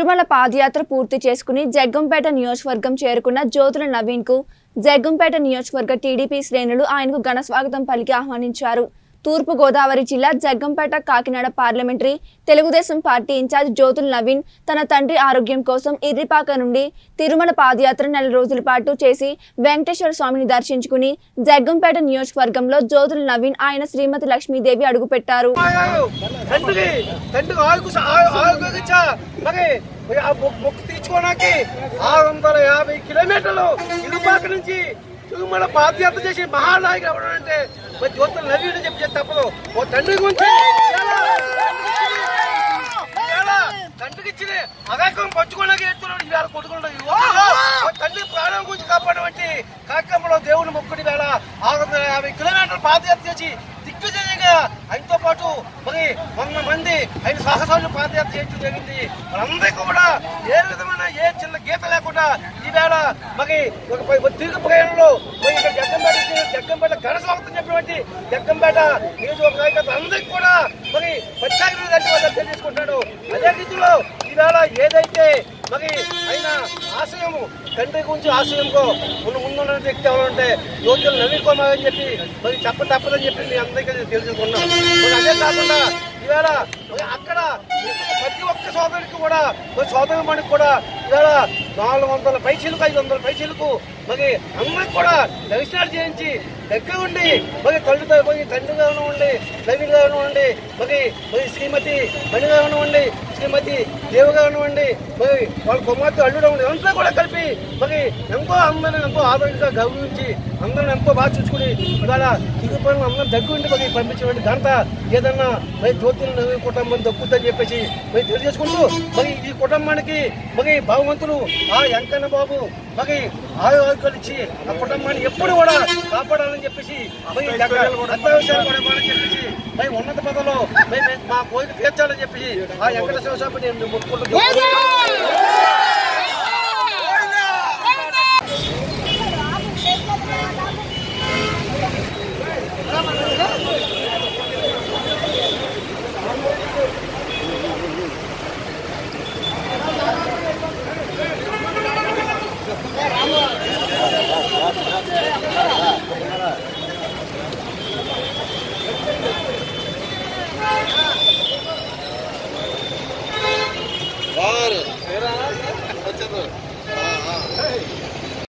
తిరుమల పాదయాత్ర పూర్తి చేసుకుని జగ్గంపేట నియోజకవర్గం చేరుకున్న జ్యోతుల నవీన్ కు జగ్గంపేట నియోజకవర్గ టీడీపీ శ్రేణులు ఆయనకు ఘన స్వాగతం పలికి ఆహ్వానించారు. తూర్పు గోదావరి జిల్లా Jaggampeta Kakinada parliamentary Telugu Desam party incharge Jyothula Naveen తన తండ్రి ఆరోగ్యం కోసం ఇర్రిపాక నుండి తిరుమల పాదయాత్ర నెల రోజుల పాటు చేసి వెంకటేశ్వర స్వామిని దర్శించుకుని జగ్గంపేట నియోజకవర్గంలో జ్యోతుల నవీన్ ఆయన శ్రీమతి లక్ష్మీదేవి అడుగుపెట్టారు. తిరుమల పాదయాత్ర చేసి మహానాయకుడు ఎవరంటే జ్యోతుల నవీన్ అని చెప్పి తప్పదు. ఓ తండ్రి గురించి తండ్రికి ఇచ్చిన అగాకం పంచుకోవడానికి ఎత్తున్నాడు. ఈవేళ కొట్టుకున్నాడు. తండ్రి ప్రాణం గురించి కాపాడమంటే కాకమ్మలో దేవుని మొక్కుడి వేళ 650 కిలోమీటర్లు పాదయాత్ర చేసి దిగ్విజయంగా ఆయనతో పాటు మరి 100 మంది ఆయన సాహసాలు పాదయాత్ర చేయడం జరిగింది. వాళ్ళందరికీ కూడా ఏ విధమైన ఏ చిన్న గీత లేకుండా ఈవేళ మరి ఒక తిరుగు ప్రయాణంలో జగ్గంపేట ఘన స్వాగతం చెప్పినటువంటి జగ్గంపేట నియోజకవర్గ నాయకులు అందరికీ కూడా మరి ప్రత్యేకంగా తెలియజేసుకుంటాడు. అదే రీతిలో ఈవేళ ఏదైతే మరి ఆయన ఆశయము తండ్రి గురించి ఆశయంలో ముందున్న వ్యక్తి ఎవరంటే జ్యోతుల నవీన్ కుమార్ అని చెప్పి మరి తప్పదని చెప్పి మీ అందరికీ తెలుసుకున్నాం. మరి అదే కాకుండా ఈవేళ అక్కడ ప్రతి ఒక్క సోదరుడికి కూడా సోదరు మనకి కూడా ఈవేళ 400 పైసలకు 500 పైసలకు మరి అందరికి కూడా దర్శనాలు చేయించి దగ్గర ఉండి మరి తండ్రిగా ఉండి నవీన్గా ఉండి మరి శ్రీమతి మణిగా ఉండి శ్రీమతి దేవుగా ఉండి మరి వాళ్ళ కుమార్తె అల్లుడు ఉండి అంతా కూడా కలిపి మరి ఎంతో అందరిని ఎంతో ఆదరంగా గౌరవించి అందరిని ఎంతో బాగా చూసుకుని ఇవాళ తిరుగుపడిన అందరూ దగ్గర ఉండి మరి పంపించినటువంటి ఘనత ఏదన్నా మరి జ్యోతుల నవీన్ కుటుంబం దక్కుతుందని చెప్పేసి మరి తెలియజేసుకుంటూ మరి ఈ కుటుంబానికి మరి భగవంతులు ఆ వెంకన్న బాబు మరి ఆరోగ్యాలు ఇచ్చి ఆ కుటుంబాన్ని ఎప్పుడు కూడా కాపాడాలని చెప్పేసి మరి అత్యావసరాలు కూడా చెప్పేసి మరి ఉన్నత పదవిలో మా కోరిక తీర్చాలని చెప్పేసి ఆ వెంకటేశ్వర స్వామిని మొక్కుకుంటూ